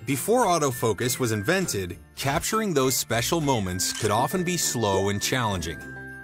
Before autofocus was invented, capturing those special moments could often be slow and challenging.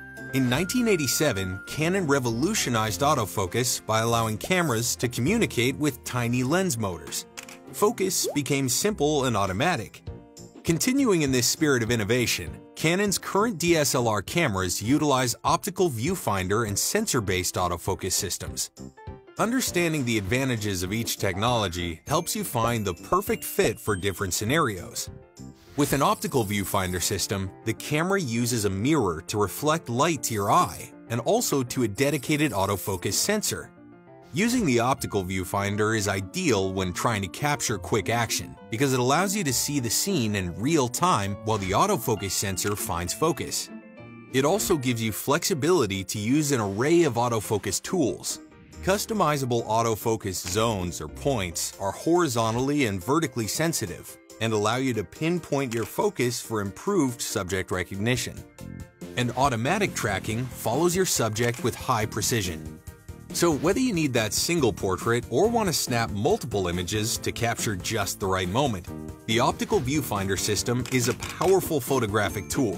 In 1987, Canon revolutionized autofocus by allowing cameras to communicate with tiny lens motors. Focus became simple and automatic. Continuing in this spirit of innovation, Canon's current DSLR cameras utilize optical viewfinder and sensor-based autofocus systems. Understanding the advantages of each technology helps you find the perfect fit for different scenarios. With an optical viewfinder system, the camera uses a mirror to reflect light to your eye and also to a dedicated autofocus sensor. Using the optical viewfinder is ideal when trying to capture quick action because it allows you to see the scene in real time while the autofocus sensor finds focus. It also gives you flexibility to use an array of autofocus tools. Customizable autofocus zones or points are horizontally and vertically sensitive and allow you to pinpoint your focus for improved subject recognition. And automatic tracking follows your subject with high precision. So whether you need that single portrait or want to snap multiple images to capture just the right moment, the optical viewfinder system is a powerful photographic tool.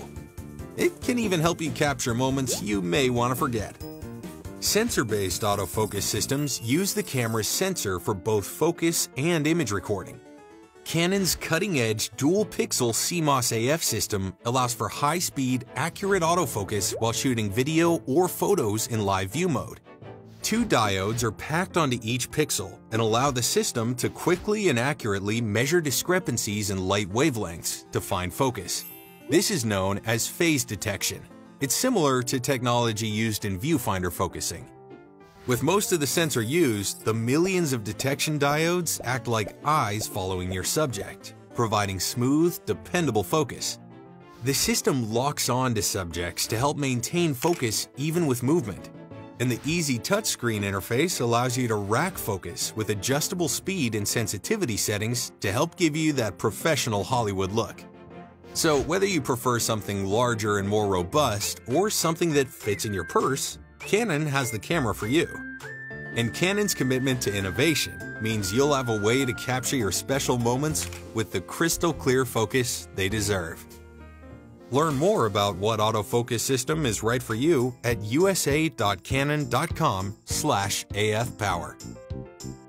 It can even help you capture moments you may want to forget. Sensor-based autofocus systems use the camera's sensor for both focus and image recording. Canon's cutting-edge dual-pixel CMOS AF system allows for high-speed, accurate autofocus while shooting video or photos in live view mode. 2 diodes are packed onto each pixel and allow the system to quickly and accurately measure discrepancies in light wavelengths to find focus. This is known as phase detection. It's similar to technology used in viewfinder focusing. With most of the sensor used, the millions of detection diodes act like eyes following your subject, providing smooth, dependable focus. The system locks on to subjects to help maintain focus even with movement. And the easy touchscreen interface allows you to rack focus with adjustable speed and sensitivity settings to help give you that professional Hollywood look. So whether you prefer something larger and more robust or something that fits in your purse, Canon has the camera for you. And Canon's commitment to innovation means you'll have a way to capture your special moments with the crystal clear focus they deserve. Learn more about what autofocus system is right for you at usa.canon.com/afpower.